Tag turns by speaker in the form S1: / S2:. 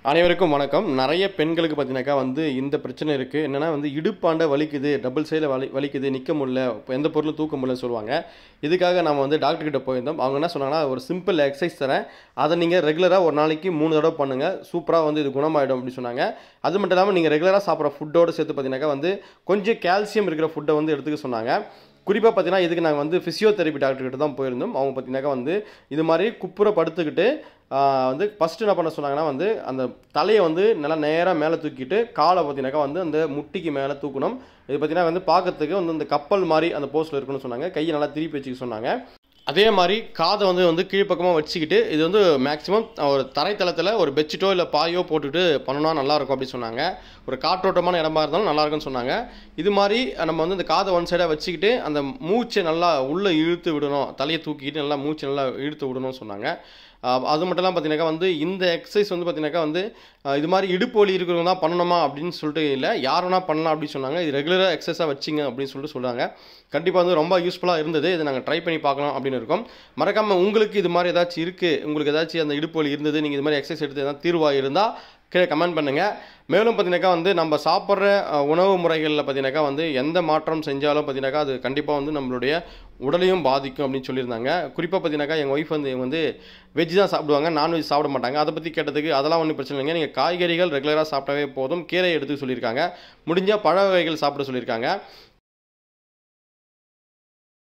S1: அனைவருக்கும் வணக்கம். நிறைய பெண்களுக்கு பார்த்தீங்கன்னாக்கா இந்த பிரச்சனை இருக்குது. என்னென்னா இடுப்பாண்ட வலிக்குது, டபுள் சைடில் வலிக்குது, நிற்க முடியல, இப்போ எந்த பொருளும் தூக்க முடியலன்னு சொல்லுவாங்க. இதுக்காக நம்ம டாக்டர்கிட்ட போயிருந்தோம். அவங்க என்ன சொன்னாங்கன்னா, ஒரு சிம்பிள் எக்ஸசைஸ் தரேன், அதை நீங்கள் ரெகுலராக ஒரு நாளைக்கு 3 தடவை பண்ணுங்கள், சூப்பராக இது குணமாயிடும் அப்படின்னு சொன்னாங்க. அது மட்டும் இல்லாமல் நீங்கள் ரெகுலராக சாப்பிட்ற ஃபுட்டோடு சேர்த்து பார்த்தீங்கன்னாக்கா கொஞ்சம் கால்சியம் இருக்கிற ஃபுட்டை எடுத்துக்க சொன்னாங்க. குறிப்பாக பார்த்தீங்கன்னா இதுக்கு நாங்கள் ஃபிசியோதெரப்பி டாக்டர்கிட்ட தான் போயிருந்தோம். அவங்க பார்த்தீங்கன்னாக்கா இது மாதிரி குப்புற படுத்துக்கிட்டு ஃபஸ்ட்டு என்ன பண்ண சொன்னாங்கன்னா அந்த தலையை நல்லா நேராக மேலே தூக்கிட்டு காலை பார்த்தீங்கன்னாக்கா அந்த முட்டிக்கு மேலே தூக்கணும். இது பார்த்தீங்கன்னா பார்க்கறதுக்கு அந்த கப்பல் மாதிரி அந்த போஸ்ட்டில் இருக்குன்னு சொன்னாங்க. கையை நல்லா திருப்பி வச்சுக்க சொன்னாங்க. அதே மாதிரி காதை கீழ்ப்பக்கமாக வச்சுக்கிட்டு இது மேக்ஸிமம் ஒரு தரைத்தளத்தில் ஒரு பெட்ஷீட்டோ இல்லை பாயோ போட்டுட்டு பண்ணணும்னா நல்லாயிருக்கும் அப்படின்னு சொன்னாங்க. ஒரு காற்றோட்டமான இடமா இருந்தாலும் நல்லாயிருக்குன்னு சொன்னாங்க. இது மாதிரி நம்ம இந்த காதை ஒன் சைடாக வச்சுக்கிட்டு அந்த மூச்சை நல்லா உள்ளே இழுத்து விடணும், தலையை தூக்கிக்கிட்டு நல்லா மூச்சை நல்லா இழுத்து விடணும்னு சொன்னாங்க. அது மட்டும் இல்லாமல் பார்த்தீங்கன்னாக்கா இந்த எக்ஸசைஸ் பார்த்தீங்கன்னாக்கா இது மாதிரி இடுப்பு வலி இருக்கிறவங்க தான் பண்ணணுமா அப்படின்னு சொல்லிட்டு இல்லை, யார் வேணால் பண்ணலாம் அப்படின்னு சொன்னாங்க. இது ரெகுலராக எக்ஸசைஸாக வச்சிங்க அப்படின்னு சொல்லிட்டு சொல்கிறாங்க. கண்டிப்பாக ரொம்ப யூஸ்ஃபுல்லாக இருந்தது. இதை நாங்கள் ட்ரை பண்ணி பார்க்கலாம் அப்படின்னு இருக்கோம். மறக்காமல் உங்களுக்கு இது மாதிரி ஏதாச்சும் இருக்குது, உங்களுக்கு ஏதாச்சும் அந்த இடுப்பு வலி இருந்தது, நீங்கள் இது மாதிரி எக்ஸசைஸ் எடுத்து எதாவது தீர்வாக இருந்தால் கீழே கமெண்ட் பண்ணுங்கள். மேலும் பார்த்தீங்கன்னாக்கா நம்ம சாப்பிட்ற உணவு முறைகளில் பார்த்தீங்கன்னாக்கா எந்த மாற்றம் செஞ்சாலும் பார்த்தீங்கன்னாக்கா அது கண்டிப்பாக நம்மளுடைய உடலையும் பாதிக்கும் அப்படின்னு சொல்லியிருந்தாங்க. குறிப்பாக பார்த்தீங்கன்னாக்கா எங்கள் ஒய்ஃப் இவங்க வெஜ் தான் சாப்பிடுவாங்க, நான்வெஜ் சாப்பிட மாட்டாங்க. அதை பற்றி கேட்டதுக்கு அதெல்லாம் ஒன்றும் பிரச்சனை இல்லைங்க, நீங்கள் காய்கறிகள் ரெகுலராக சாப்பிட்டாவே போதும், கீரை எடுத்து சொல்லியிருக்காங்க. முடிஞ்சால் பழ வகைகள் சாப்பிட சொல்லியிருக்காங்க.